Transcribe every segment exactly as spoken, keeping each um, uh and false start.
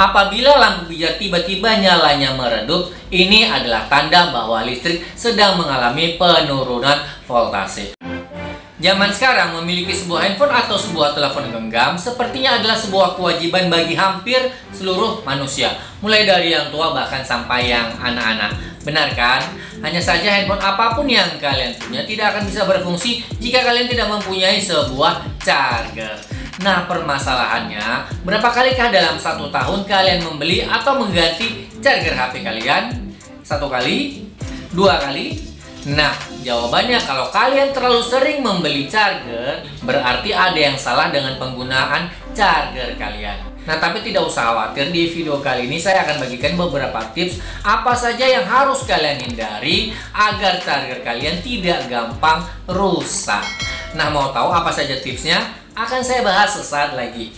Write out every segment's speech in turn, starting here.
Apabila lampu pijar tiba-tiba nyalanya meredup, ini adalah tanda bahwa listrik sedang mengalami penurunan voltase. Zaman sekarang memiliki sebuah handphone atau sebuah telepon genggam sepertinya adalah sebuah kewajiban bagi hampir seluruh manusia, mulai dari yang tua bahkan sampai yang anak-anak. Benar kan? Hanya saja handphone apapun yang kalian punya tidak akan bisa berfungsi jika kalian tidak mempunyai sebuah charger. Nah, permasalahannya, berapa kalikah dalam satu tahun kalian membeli atau mengganti charger H P kalian? Satu kali? Dua kali? Nah, jawabannya kalau kalian terlalu sering membeli charger, berarti ada yang salah dengan penggunaan charger kalian. Nah, tapi tidak usah khawatir, di video kali ini saya akan bagikan beberapa tips apa saja yang harus kalian hindari agar charger kalian tidak gampang rusak. Nah, mau tahu apa saja tipsnya? Akan saya bahas sesaat lagi.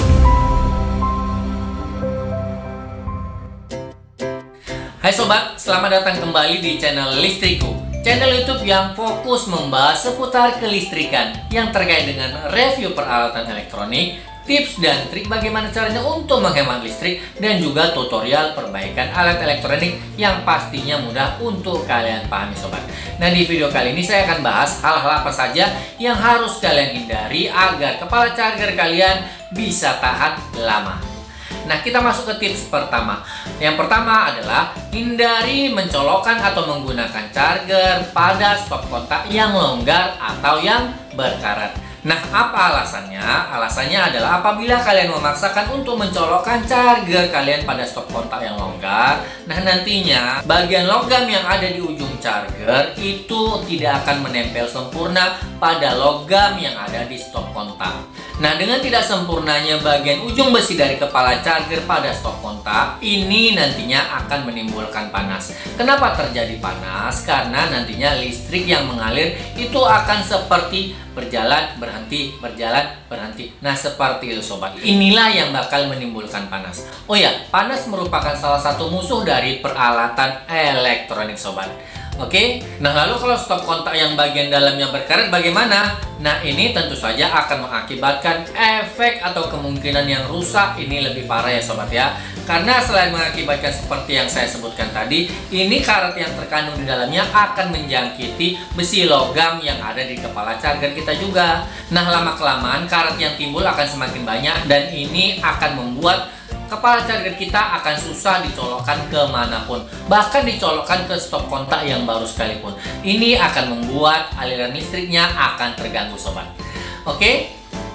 Hai sobat, selamat datang kembali di channel Listrikku, channel YouTube yang fokus membahas seputar kelistrikan yang terkait dengan review peralatan elektronik, tips dan trik bagaimana caranya untuk menghemat listrik, dan juga tutorial perbaikan alat elektronik yang pastinya mudah untuk kalian pahami sobat. Nah, di video kali ini saya akan bahas hal-hal apa saja yang harus kalian hindari agar kepala charger kalian bisa tahan lama. Nah, kita masuk ke tips pertama. Yang pertama adalah hindari mencolokkan atau menggunakan charger pada stop kontak yang longgar atau yang berkarat. Nah, apa alasannya? Alasannya adalah apabila kalian memaksakan untuk mencolokkan charger kalian pada stop kontak yang longgar, nah nantinya bagian logam yang ada di ujung charger itu tidak akan menempel sempurna pada logam yang ada di stop kontak. Nah, dengan tidak sempurnanya bagian ujung besi dari kepala charger pada stop kontak, ini nantinya akan menimbulkan panas. Kenapa terjadi panas? Karena nantinya listrik yang mengalir itu akan seperti berjalan, berhenti, berjalan, berhenti. Nah, seperti itu sobat. Inilah yang bakal menimbulkan panas. Oh ya, panas merupakan salah satu musuh dari peralatan elektronik sobat. Oke, nah lalu kalau stop kontak yang bagian dalamnya berkarat bagaimana? Nah, ini tentu saja akan mengakibatkan efek atau kemungkinan yang rusak ini lebih parah ya sobat ya. Karena selain mengakibatkan seperti yang saya sebutkan tadi, ini karat yang terkandung di dalamnya akan menjangkiti besi logam yang ada di kepala charger kita juga. Nah, lama-kelamaan karat yang timbul akan semakin banyak dan ini akan membuat kepala charger kita akan susah dicolokkan kemanapun, bahkan dicolokkan ke stop kontak yang baru sekalipun. Ini akan membuat aliran listriknya akan terganggu sobat. Oke?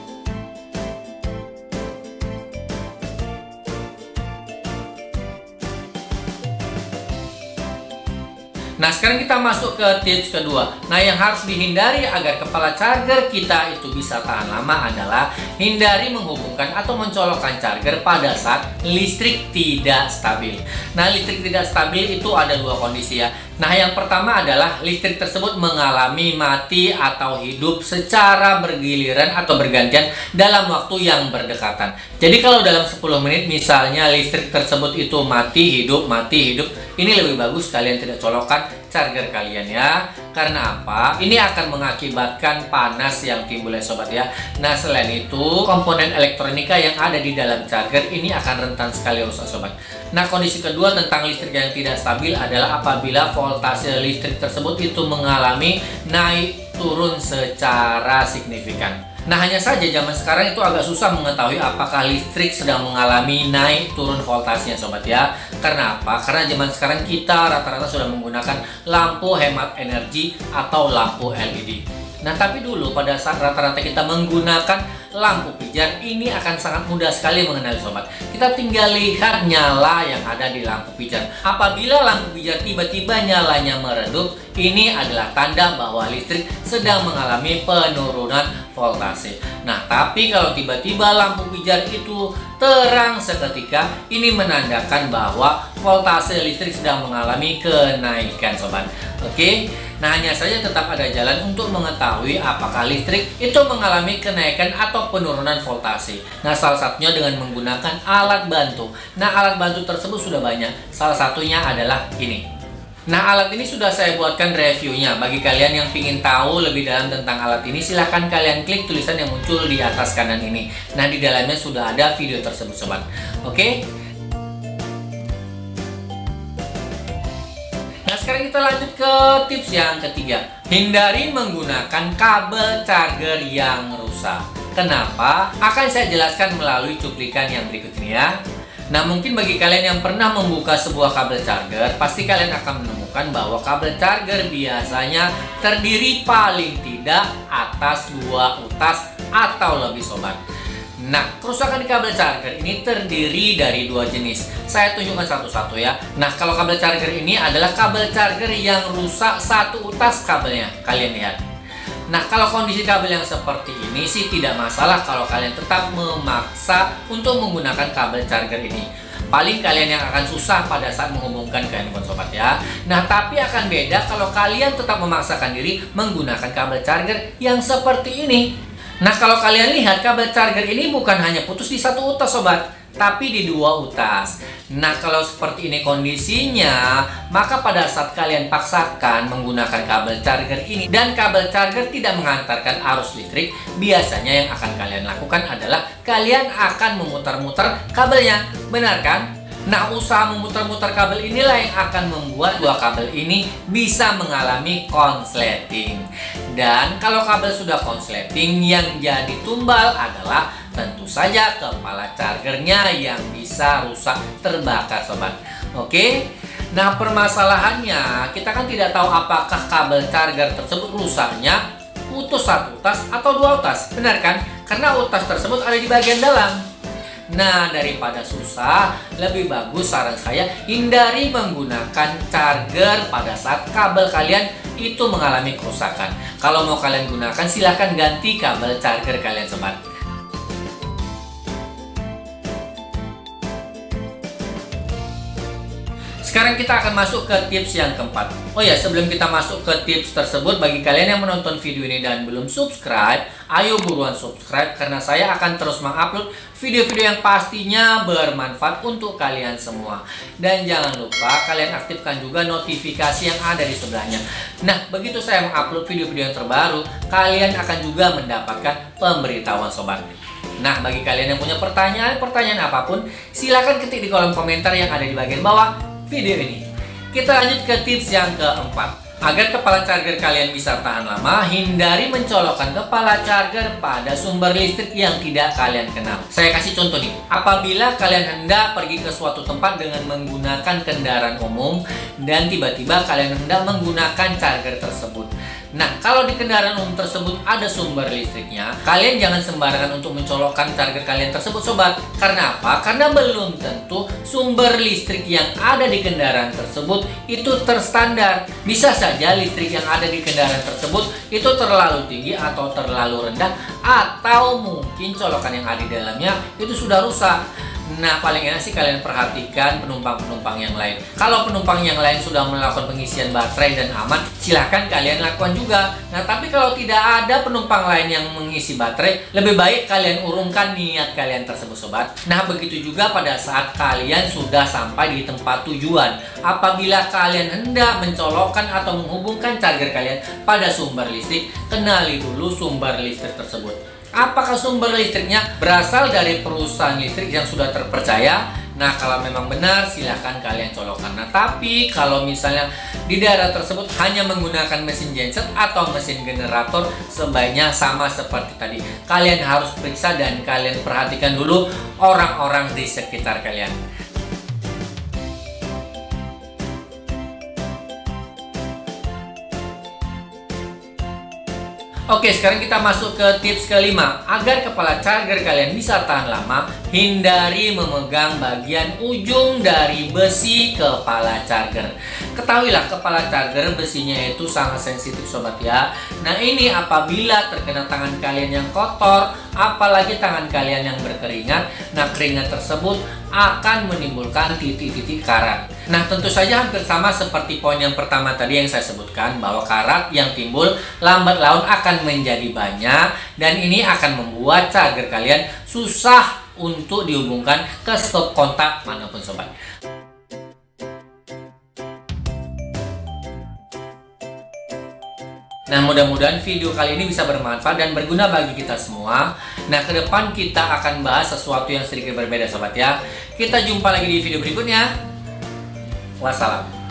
Nah, sekarang kita masuk ke tips kedua. Nah, yang harus dihindari agar kepala charger kita itu bisa tahan lama adalah hindari menghubungkan atau mencolokkan charger pada saat listrik tidak stabil. Nah, listrik tidak stabil itu ada dua kondisi ya. Nah, yang pertama adalah listrik tersebut mengalami mati atau hidup secara bergiliran atau bergantian dalam waktu yang berdekatan. Jadi kalau dalam sepuluh menit misalnya listrik tersebut itu mati, hidup, mati, hidup, ini lebih bagus kalian tidak colokkan charger kalian ya. Karena apa? Ini akan mengakibatkan panas yang timbul ya sobat ya. Nah, selain itu komponen elektronika yang ada di dalam charger ini akan rentan sekali rusak sobat. Nah, kondisi kedua tentang listrik yang tidak stabil adalah apabila voltase listrik tersebut itu mengalami naik turun secara signifikan. Nah, hanya saja zaman sekarang itu agak susah mengetahui apakah listrik sedang mengalami naik turun voltasenya sobat ya. Karena apa? Karena zaman sekarang kita rata-rata sudah menggunakan lampu hemat energi atau lampu L E D. Nah, tapi dulu pada saat rata-rata kita menggunakan lampu pijar, ini akan sangat mudah sekali mengenali sobat. Kita tinggal lihat nyala yang ada di lampu pijar. Apabila lampu pijar tiba-tiba nyalanya meredup, ini adalah tanda bahwa listrik sedang mengalami penurunan voltase. Nah, tapi kalau tiba-tiba lampu pijar itu terang seketika, ini menandakan bahwa voltase listrik sedang mengalami kenaikan sobat. Oke, nah hanya saja tetap ada jalan untuk mengetahui apakah listrik itu mengalami kenaikan atau penurunan voltase. Nah, salah satunya dengan menggunakan alat bantu. Nah, alat bantu tersebut sudah banyak. Salah satunya adalah ini. Nah, alat ini sudah saya buatkan reviewnya. Bagi kalian yang ingin tahu lebih dalam tentang alat ini, silahkan kalian klik tulisan yang muncul di atas kanan ini. Nah, di dalamnya sudah ada video tersebut sobat. Oke. Nah, sekarang kita lanjut ke tips yang ketiga. Hindari menggunakan kabel charger yang rusak. Kenapa? Akan saya jelaskan melalui cuplikan yang berikut ini ya. Nah, mungkin bagi kalian yang pernah membuka sebuah kabel charger, pasti kalian akan menemukan bahwa kabel charger biasanya terdiri paling tidak atas dua utas atau lebih sobat. Nah, kerusakan di kabel charger ini terdiri dari dua jenis. Saya tunjukkan satu-satu ya. Nah, kalau kabel charger ini adalah kabel charger yang rusak satu utas kabelnya. Kalian lihat. Nah, kalau kondisi kabel yang seperti ini sih tidak masalah kalau kalian tetap memaksa untuk menggunakan kabel charger ini. Paling kalian yang akan susah pada saat menghubungkan ke handphone sobat ya. Nah, tapi akan beda kalau kalian tetap memaksakan diri menggunakan kabel charger yang seperti ini. Nah, kalau kalian lihat kabel charger ini bukan hanya putus di satu utas sobat, tapi di dua utas. Nah, kalau seperti ini kondisinya, maka pada saat kalian paksakan menggunakan kabel charger ini dan kabel charger tidak mengantarkan arus listrik, biasanya yang akan kalian lakukan adalah kalian akan memutar-mutar kabelnya. Benar kan? Nah, usaha memutar-mutar kabel inilah yang akan membuat dua kabel ini bisa mengalami konsleting. Dan kalau kabel sudah konsleting, yang jadi tumbal adalah tentu saja kepala chargernya yang bisa rusak terbakar sobat. Oke. Nah, permasalahannya kita kan tidak tahu apakah kabel charger tersebut rusaknya putus satu utas atau dua utas. Benar kan? Karena utas tersebut ada di bagian dalam. Nah, daripada susah, lebih bagus saran saya hindari menggunakan charger pada saat kabel kalian itu mengalami kerusakan. Kalau mau kalian gunakan, silahkan ganti kabel charger kalian sobat. Sekarang kita akan masuk ke tips yang keempat. Oh ya, sebelum kita masuk ke tips tersebut, bagi kalian yang menonton video ini dan belum subscribe, ayo buruan subscribe karena saya akan terus mengupload video-video yang pastinya bermanfaat untuk kalian semua. Dan jangan lupa kalian aktifkan juga notifikasi yang ada di sebelahnya. Nah, begitu saya mengupload video-video yang terbaru, kalian akan juga mendapatkan pemberitahuan sobat. Nah, bagi kalian yang punya pertanyaan-pertanyaan apapun, silakan ketik di kolom komentar yang ada di bagian bawah video ini. Kita lanjut ke tips yang keempat. Agar kepala charger kalian bisa tahan lama, hindari mencolokkan kepala charger pada sumber listrik yang tidak kalian kenal. Saya kasih contoh nih. Apabila kalian hendak pergi ke suatu tempat dengan menggunakan kendaraan umum dan tiba-tiba kalian hendak menggunakan charger tersebut. Nah, kalau di kendaraan umum tersebut ada sumber listriknya, kalian jangan sembarangan untuk mencolokkan charger kalian tersebut sobat. Karena apa? Karena belum tentu sumber listrik yang ada di kendaraan tersebut itu terstandar. Bisa saja listrik yang ada di kendaraan tersebut itu terlalu tinggi atau terlalu rendah, atau mungkin colokan yang ada di dalamnya itu sudah rusak. Nah, paling enak sih kalian perhatikan penumpang-penumpang yang lain. Kalau penumpang yang lain sudah melakukan pengisian baterai dan aman, silahkan kalian lakukan juga. Nah, tapi kalau tidak ada penumpang lain yang mengisi baterai, lebih baik kalian urungkan niat kalian tersebut sobat. Nah, begitu juga pada saat kalian sudah sampai di tempat tujuan. Apabila kalian hendak mencolokkan atau menghubungkan charger kalian pada sumber listrik, kenali dulu sumber listrik tersebut. Apakah sumber listriknya berasal dari perusahaan listrik yang sudah terpercaya? Nah, kalau memang benar, silahkan kalian colokkan. Nah, tapi kalau misalnya di daerah tersebut hanya menggunakan mesin genset atau mesin generator, sebaiknya sama seperti tadi. Kalian harus periksa dan kalian perhatikan dulu orang-orang di sekitar kalian. Oke, sekarang kita masuk ke tips kelima. Agar kepala charger kalian bisa tahan lama, hindari memegang bagian ujung dari besi kepala charger. Ketahuilah kepala charger besinya itu sangat sensitif sobat ya. Nah, ini apabila terkena tangan kalian yang kotor, apalagi tangan kalian yang berkeringat, nah keringat tersebut akan menimbulkan titik-titik karat. Nah, tentu saja hampir sama seperti poin yang pertama tadi yang saya sebutkan, bahwa karat yang timbul lambat laun akan menjadi banyak dan ini akan membuat charger kalian susah untuk dihubungkan ke stop kontak manapun sobat. Nah, mudah-mudahan video kali ini bisa bermanfaat dan berguna bagi kita semua. Nah, ke depan kita akan bahas sesuatu yang sedikit berbeda sobat ya. Kita jumpa lagi di video berikutnya. Wassalam.